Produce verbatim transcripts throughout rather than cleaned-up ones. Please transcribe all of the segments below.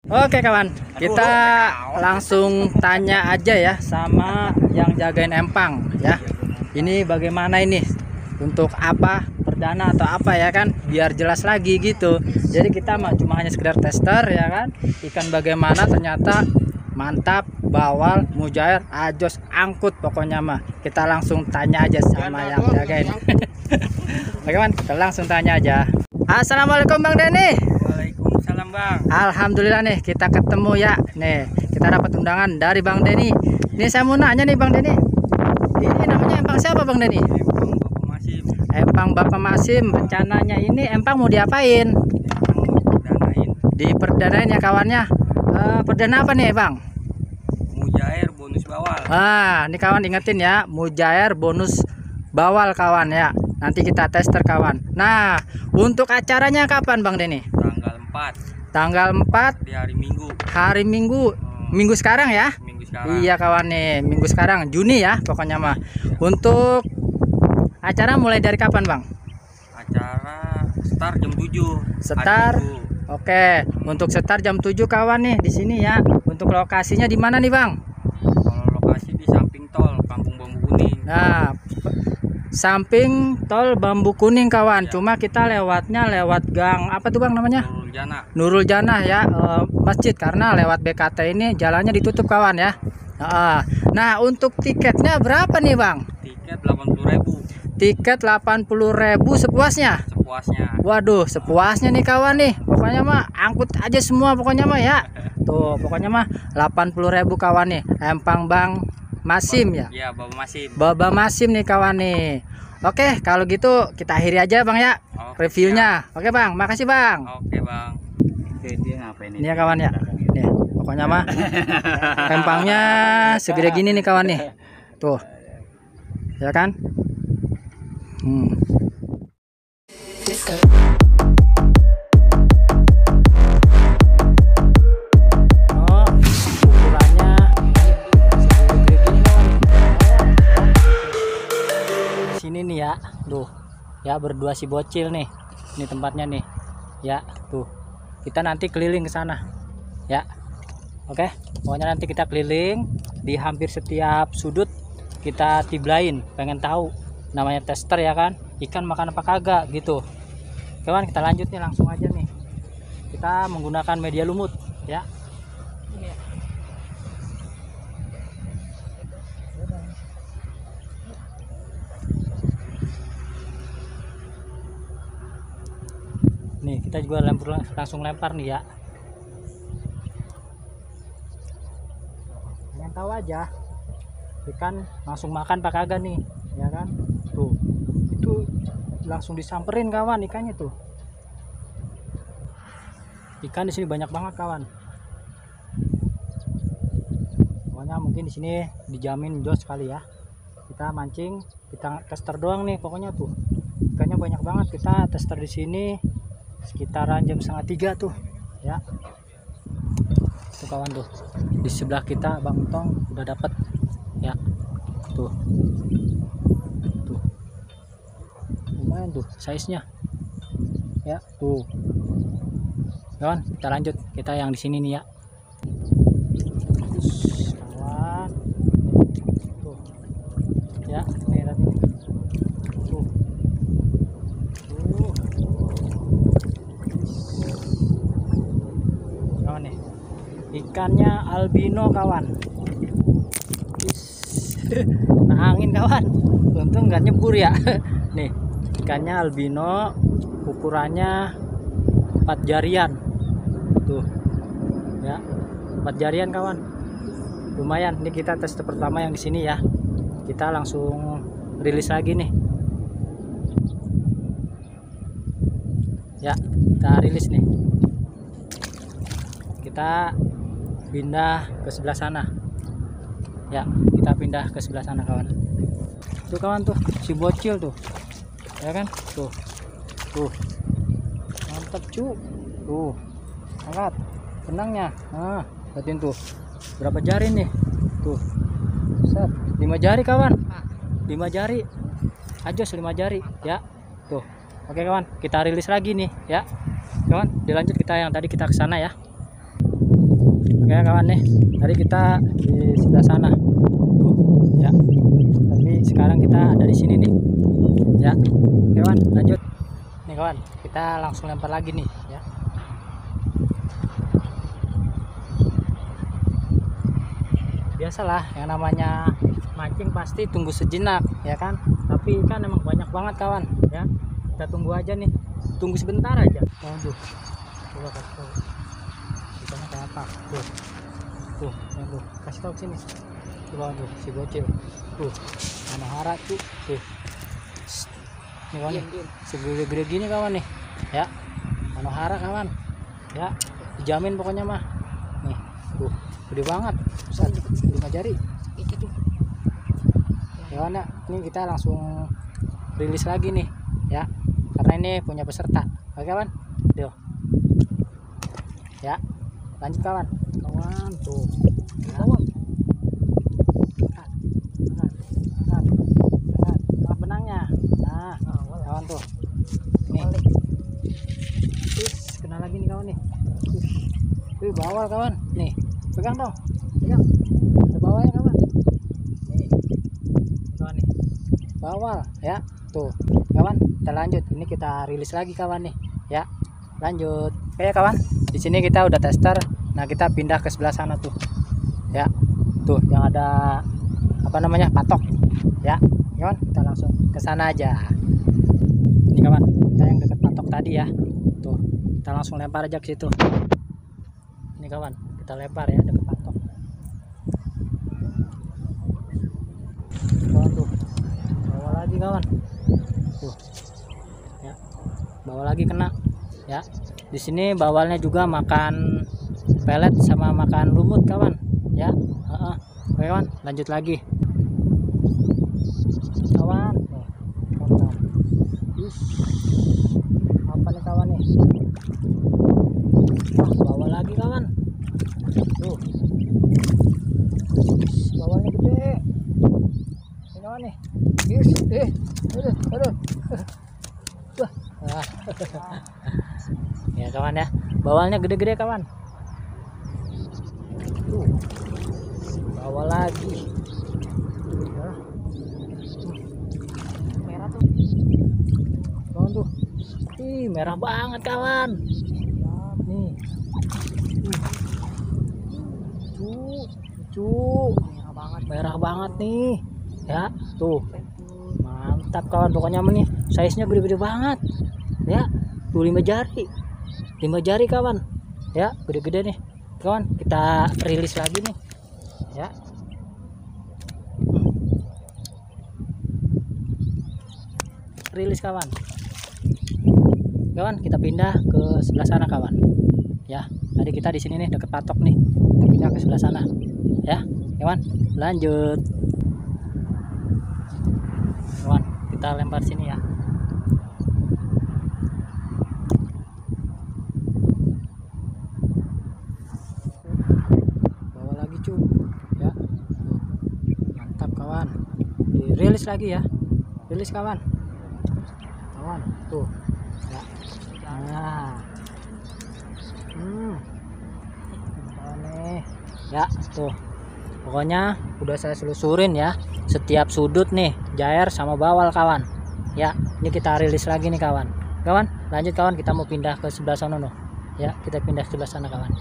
Oke kawan, kita langsung tanya aja ya sama yang jagain empang ya. Ini bagaimana ini? Untuk apa? Perdana atau apa ya kan? Biar jelas lagi gitu. Jadi kita mah cuma hanya sekedar tester ya kan. Ikan bagaimana ternyata mantap, bawal, mujair, ajos, angkut pokoknya mah. Kita langsung tanya aja sama yang jagain. Bagaimana? Kita langsung tanya aja. Assalamualaikum Bang Denny. Waalaikumsalam Bang. Alhamdulillah nih kita ketemu ya. Nih kita dapat undangan dari Bang Denny. Ini saya mau nanya nih Bang Denny. Ini namanya empang siapa Bang Denny? Empang Bapak Masim. Empang Bapak Masim. Rencananya ini empang mau diapain? Empang mau diperdanain. Diperdanain ya kawannya. Uh, perdana apa nih Bang? Mujair bonus bawal. Ah, ini kawan ingetin ya, mujair bonus bawal kawan ya. Nanti kita tester kawan. Nah, untuk acaranya kapan Bang Denny? Tanggal empat. Tanggal empat Di hari Minggu. hari Minggu. Minggu sekarang ya? Minggu sekarang. Iya kawan nih, minggu sekarang Juni ya pokoknya mah. Untuk acara mulai dari kapan Bang? Acara start jam tujuh. Start. Hari Minggu. Oke, untuk start jam tujuh kawan nih di sini ya. Untuk lokasinya di mana nih Bang? Kalau lokasi di samping tol Kampung Bambu Kuning. Nah, samping tol Bambu Kuning kawan. Cuma kita lewatnya lewat gang apa tuh Bang namanya? Nurul Jana. Nurul Janah ya, eh, masjid karena lewat B K T ini jalannya ditutup kawan ya. Nah, nah untuk tiketnya berapa nih Bang? Tiket delapan puluh ribu. Tiket delapan puluh ribu sepuasnya. Sepuasnya. Waduh, sepuasnya nih kawan nih. Pokoknya mah angkut aja semua pokoknya mah ya. Tuh, pokoknya mah delapan puluh ribu kawan nih. Empang Bang Masim ya. Iya, Bapak Masim. Baba Masim nih kawan nih. Oke, kalau gitu kita akhiri aja Bang ya Oke, reviewnya. Oke Bang, makasih Bang. Oke Bang. Oke, dia ngapain Ini ya kawan ya. Nih, pokoknya mah empangnya segede gini nih kawan nih. Tuh. Ya kan? Hmm. Oh, ukurannya segede gini kawan. Sini nih ya, tuh. Ya berdua si bocil nih. Ini tempatnya nih. Ya, tuh. Kita nanti keliling ke sana. Ya. Oke, pokoknya nanti kita keliling di hampir setiap sudut kita tiblain, pengen tahu namanya tester ya kan, ikan makan apa kagak gitu. Kawan, kita lanjut nih langsung aja nih. Kita menggunakan media lumut ya. Ini ya. Nih kita juga lempar, langsung lempar nih ya. Pengen tahu aja ikan langsung makan apa kagak nih ya kan. Tuh itu langsung disamperin kawan ikannya tuh. Ikan di sini banyak banget kawan. Pokoknya mungkin di sini dijamin jos kali ya. Kita mancing, kita tester doang nih pokoknya tuh. Ikannya banyak banget. Kita tester di sini sekitaran jam setengah tiga tuh ya. Tuh kawan tuh. Di sebelah kita Bang Tong udah dapat ya. Tuh. Tuh. Lumayan tuh size-nya. Ya, tuh. Kawan, kita lanjut. Kita yang di sini nih ya. Kawan. Tuh. Ya, nih lihat nih. Tuh. Tuh. Kawan nih. Ikannya albino kawan. Nah, angin kawan. Untung nggak nyebur ya. Nih, ikannya albino, ukurannya empat jarian. Tuh. Ya. empat jarian kawan. Lumayan. Ini kita tes pertama yang di sini ya. Kita langsung rilis lagi nih. Ya, kita rilis nih. Kita pindah ke sebelah sana. Ya, kita pindah ke sebelah sana kawan. Tuh kawan tuh, si bocil tuh. Ya kan? Tuh. Tuh. Mantap, cu. Tuh. Angkat. Tenangnya. Nah, lihatin tuh. Berapa jari nih? Tuh. Set. lima jari kawan. lima jari. Ajos lima jari, ya. Tuh. Oke kawan, kita rilis lagi nih, ya. Kawan, dilanjut kita yang tadi kita ke sana ya. Oke kawan nih, tadi kita di sebelah sana tuh ya, tapi sekarang kita ada di sini nih ya. Oke kawan, lanjut nih kawan, kita langsung lempar lagi nih ya. Biasalah yang namanya mancing pasti tunggu sejenak ya kan, tapi ikan emang banyak banget kawan ya. Kita tunggu aja nih, tunggu sebentar aja. Waduh, coba kasih tahu ikannya kayak apa tuh. Tuh, ya tuh, kasih tahu sini. Coba tuh si bocil. Tuh, manohara tuh. Tuh. Shh. Nih kawan, nih. Segede-gede gini kawan nih. Ya. Manohara kawan. Ya, dijamin pokoknya mah. Nih, tuh, gede banget. Besar, lima jari. Itu tuh. Ya kawan ya, ini kita langsung rilis lagi nih, ya. Karena ini punya peserta. Oke kawan? Tuh. Ya. Lanjut kawan. Kawan tuh ya. Kawan angkat angkat angkat angkat angkat benangnya. Nah kawan tuh nih, terus kena lagi nih kawan nih. Wih bawal kawan nih, pegang dong, pegang, ada bawalnya kawan nih kawan nih, bawal ya tuh kawan. Kita lanjut, ini kita rilis lagi kawan nih ya, lanjut. Oke kawan, di sini kita udah tester. Nah kita pindah ke sebelah sana tuh ya, tuh yang ada apa namanya patok ya kawan. Kita langsung ke sana aja ini kawan, kita yang dekat patok tadi ya. Tuh kita langsung lempar aja ke situ. Ini kawan, kita lempar ya dekat patok kawan. Tuh bawa lagi kawan, tuh ya, bawa lagi kena ya. Di sini bawalnya juga makan pelet sama makan lumut kawan ya. uh -uh. Oke kawan, lanjut lagi kawan. Nih, kawan. Ush. Apa nih kawan nih? Wah, bawa lagi kawan. Tuh. Ush, bawalnya gede. Ini kawan nih. Yes, eh, aduh, aduh. Wah. Ya kawan ya, bawalnya gede-gede kawan. Tuh, bawa lagi ya. Merah tuh kawan tuh. Ih, merah banget kawan nih. Tuh, tuh merah banget, merah banget nih ya. Tuh mantap kawan, pokoknya nih size nya gede-gede banget ya. Tuh lima jari, lima jari kawan ya, gede-gede nih kawan. Kita rilis lagi nih ya. Rilis kawan. Kawan, kita pindah ke sebelah sana kawan ya. Tadi kita di sini nih deket patok nih, kita pindah ke sebelah sana ya kawan. Lanjut kawan, kita lempar sini ya. Ya, mantap kawan. Dirilis lagi ya, rilis kawan. Kawan, tuh. Ya. Nah, hmm, nih, ya, tuh. Pokoknya udah saya selusurin ya, setiap sudut nih, jair sama bawal kawan. Ya, ini kita rilis lagi nih kawan. Kawan, lanjut kawan, kita mau pindah ke sebelah sana no. Ya, kita pindah ke sebelah sana kawan.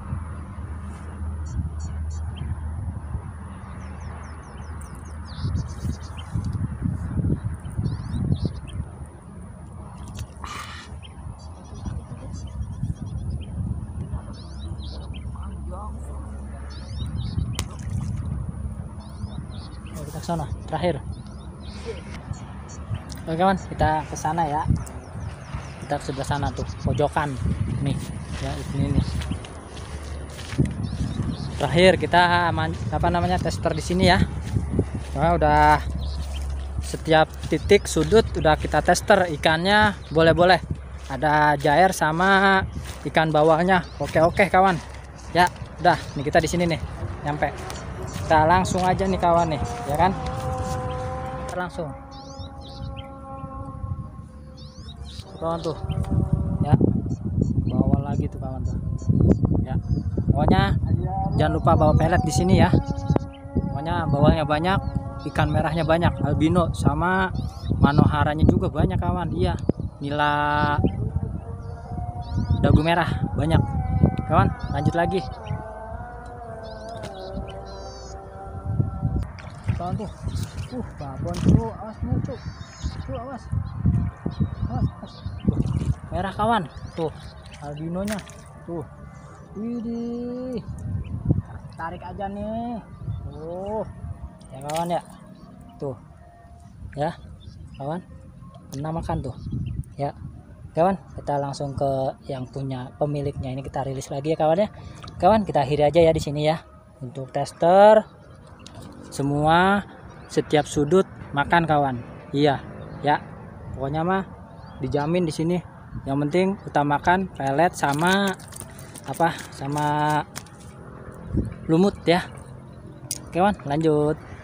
Kita ke sana terakhir. Oke kawan, kita ke sana ya. Kita ke sebelah sana tuh, pojokan nih ya, ini nih. Terakhir kita apa namanya tester di sini ya. Nah, udah setiap titik sudut udah kita tester ikannya, boleh-boleh. Ada jair sama ikan bawahnya. Oke-oke kawan. Ya, udah nih kita di sini nih, nyampe. Kita langsung aja nih kawan nih, ya kan? Kita langsung. Kawan tuh. Ya. Bawa lagi tuh kawan tuh. Ya. Pokoknya jangan lupa bawa pelet di sini ya. Pokoknya bawalnya banyak, ikan merahnya banyak, albino sama manoharanya juga banyak kawan. Iya, nila dagu merah banyak kawan. Lanjut lagi kawan tuh. Uh, babon tuh, awas nih tuh. Tuh awas. Awas, awas. Tuh, merah kawan. Tuh, albinonya. Tuh. Widih. Tarik aja nih. Tuh. Ya kawan ya. Tuh. Ya. Kawan. Pernah makan tuh. Ya. Kawan, kita langsung ke yang punya pemiliknya. Ini kita rilis lagi ya kawan ya. Kawan, kita akhiri aja ya di sini ya. Untuk tester semua setiap sudut makan kawan. Iya, ya. Pokoknya mah dijamin di sini. Yang penting utamakan pelet sama apa? Sama lumut ya. Oke, kawan, lanjut.